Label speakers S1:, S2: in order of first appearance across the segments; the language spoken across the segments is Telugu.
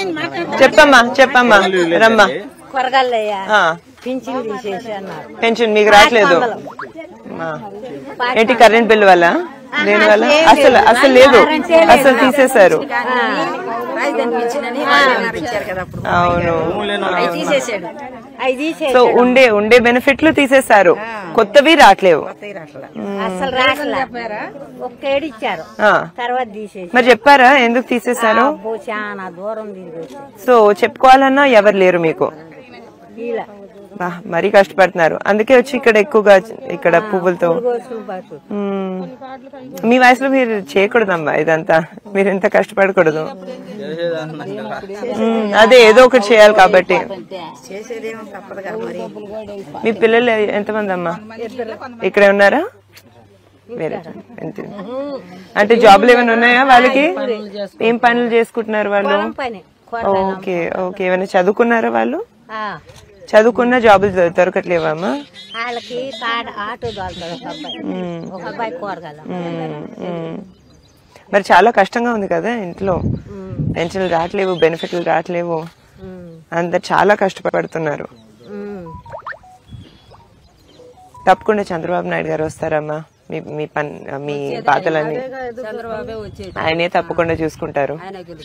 S1: చెప్పమ్మా చెప్పమ్మా రమ్మా. పెన్షన్ మీకు రావట్లేదు ఏంటి? కరెంట్ బిల్ వల్ల దేని వల్ల? అసలు అసలు లేదు, అసలు తీసేశారు. అవును, సో ఉండే బెనిఫిట్లు తీసేశారు, కొత్తవి రావట్లేవు. మరి చెప్పారా ఎందుకు తీసేశారు? సో చెప్పుకోవాలన్నా ఎవరు లేరు మీకు, మరీ కష్టపడుతున్నారు. అందుకే వచ్చి ఇక్కడ ఎక్కువగా ఇక్కడ పువ్వులతో. మీ వయసులో మీరు చేయకూడదమ్మా ఇదంతా, మీరు ఎంత కష్టపడకూడదు. అదే ఏదో ఒకటి చేయాలి కాబట్టి. మీ పిల్లలు ఎంతమంది అమ్మా? ఇక్కడే ఉన్నారా? వేరే అంటే జాబ్లు ఏమైనా ఉన్నాయా వాళ్ళకి? ఏం పనులు చేసుకుంటున్నారు వాళ్ళు? ఓకే ఓకే, ఏమైనా చదువుకున్నారా వాళ్ళు? చదువుకున్న జాబులు దొరకట్లేవమ్మా? మరి చాలా కష్టంగా ఉంది కదా ఇంట్లో, పెన్షన్లు రావట్లేవు, బెనిఫిట్లు రావట్లేవు, అందరు చాలా కష్టపడుతున్నారు. తప్పకుండా చంద్రబాబు నాయుడు గారు వస్తారమ్మా, మీ బాధలన్నీ ఆయనే తప్పకుండా చూసుకుంటారు.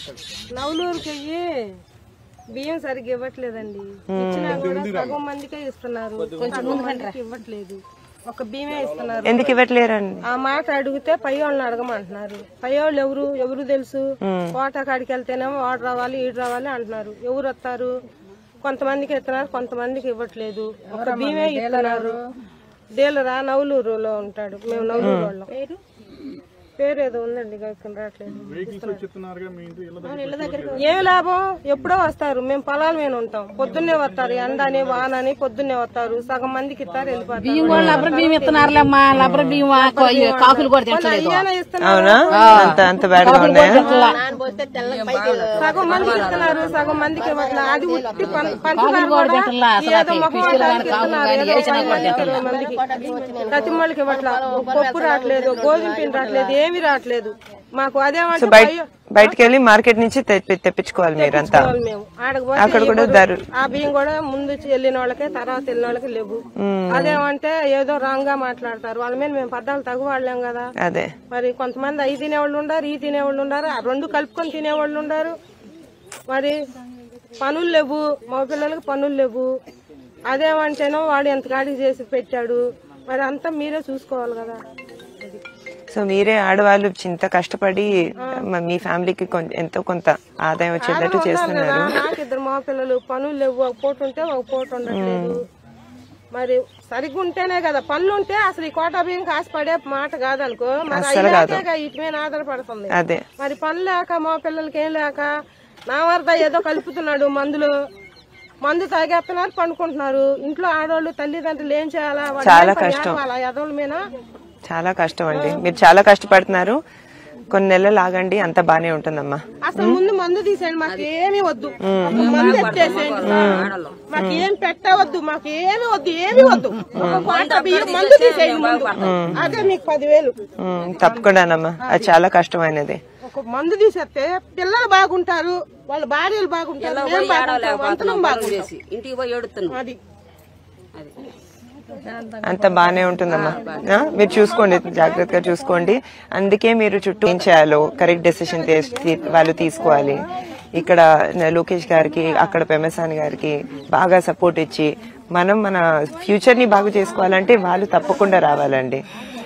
S2: బియ్యం సరిగ్గా ఇవ్వట్లేదండి, ఇచ్చినా కూడా సగం మందికే ఇస్తున్నారు, ఇవ్వట్లేదు, ఒక బియ్యమే ఇస్తున్నారు.
S1: ఎందుకు ఇవ్వట్లేరండి?
S2: ఆ మాట అడిగితే పై వాళ్ళని అడగమంటున్నారు. పై వాళ్ళు ఎవరు తెలుసు? కోట కాడికి వెళ్తేనేమో వాడు రావాలి ఈడు రావాలి అంటున్నారు. ఎవరు వస్తారు? కొంతమందికి ఇస్తున్నారు, కొంతమందికి ఇవ్వట్లేదు, ఒక బియ్యమే ఇస్తున్నారు. డీలరా నవలూరులో ఉంటాడు, మేము నవలూరు వాళ్ళం. పేరు ఏదో ఉందండి, రావట్లేదు. ఏమి లాభం? ఎప్పుడో వస్తారు, మేము పొలాల మీద ఉంటాం, పొద్దున్నే వస్తారు, ఎండని వానని పొద్దున్నే వస్తారు, సగం మందికి ఇస్తారు, వెళ్ళిపోతారు. సగం మందికి ఇస్తున్నారు, సగం మందికి ఇవ్వట్లేదు. అది ఉట్టి మందికి కతిమ్మలకి ఇవ్వట్లేదు, పప్పు రావట్లేదు, గోధుమ పిండి రావట్లేదు, ఏమి రావట్లేదు మాకు. అదేమంటే
S1: బయటకు వెళ్ళి మార్కెట్ నుంచి తెప్పించుకోవాలి మీరంతా. అక్కడ కూడా
S2: ఆ బియ్యం కూడా ముందు వెళ్ళిన వాళ్ళకే తర్వాత వెళ్ళిన వాళ్ళకి లేవు. అదేమంటే ఏదో రాంగ్ గా మాట్లాడతారు, వాళ్ళ మీద మేము పద్దాలు తగు వాళ్ళేం కదా.
S1: అదే
S2: మరి కొంతమంది అవి తినేవాళ్ళు ఉండారు, ఈ తినేవాళ్ళు ఉండారు, రెండు కలుపుకొని తినేవాళ్ళు ఉండారు. మరి పనులు లేవు, మా పిల్లలకి పనులు లేవు. అదేమంటేనో వాడు ఎంత కాడికి చేసి పెట్టాడు, మరి అంతా మీరే చూసుకోవాలి కదా.
S1: సో మీరే ఆడవాళ్ళు చింత కష్టపడి మీ ఫ్యామిలీకి ఎంతో కొంత ఆదాయం వచ్చేటట్టు చేస్తున్నారు.
S2: నాకు ఇద్దరు మా పిల్లలు, పనులు లేవు, ఒక పూట ఉంటే ఒక పూట ఉండట్లేదు. మరి సరిగ్గా ఉంటేనే కదా పనులు ఉంటే అసలు ఈ కోటా బియ్యం కాసిపడే మాట కాదనుకో, మరి ఇటు మీద ఆధారపడుతుంది.
S1: అదే
S2: మరి పనులు లేక మా పిల్లలకి ఏం లేక నా వరద ఏదో కలుపుతున్నాడు మందు తాగేస్తున్నారు, పండుకుంటున్నారు. ఇంట్లో ఆడవాళ్ళు తల్లిదండ్రులు ఏం చేయాలా?
S1: చాలా కష్టం,
S2: ఎదవుల మీద
S1: చాలా కష్టం అండి. మీరు చాలా కష్టపడుతున్నారు, కొన్ని నెలలు ఆగండి, అంత బానే ఉంటుందమ్మా.
S2: అసలు ముందు మందు తీసేయండి, మాకు ఏమీ వద్దు, మందు ఎత్తేసేయండి, మాకు ఏం పెట్టవద్దు, మాకు ఏమి వద్దు, ఏమి వద్దు, మందు తీసేయండి ముందు, అదే మీకు 10,000.
S1: తప్పకుండానమ్మా, అది చాలా కష్టమైనది.
S2: ఒక మందు తీసేస్తే పిల్లలు బాగుంటారు, వాళ్ళ భార్యలు బాగుంటారు, ఇంటికి పోయి ఏడుతున్నాం. అది
S1: అంత బానే ఉంటుందమ్మా. మీరు చూసుకోండి, జాగ్రత్తగా చూసుకోండి. అందుకే మీరు చుట్టూ ఏం చేయాలో కరెక్ట్ డెసిషన్ వాళ్ళు తీసుకోవాలి. ఇక్కడ లోకేష్ గారికి, అక్కడ పెమసాని గారికి బాగా సపోర్ట్ ఇచ్చి మనం మన ఫ్యూచర్ ని బాగు చేసుకోవాలంటే వాళ్ళు తప్పకుండా రావాలండి.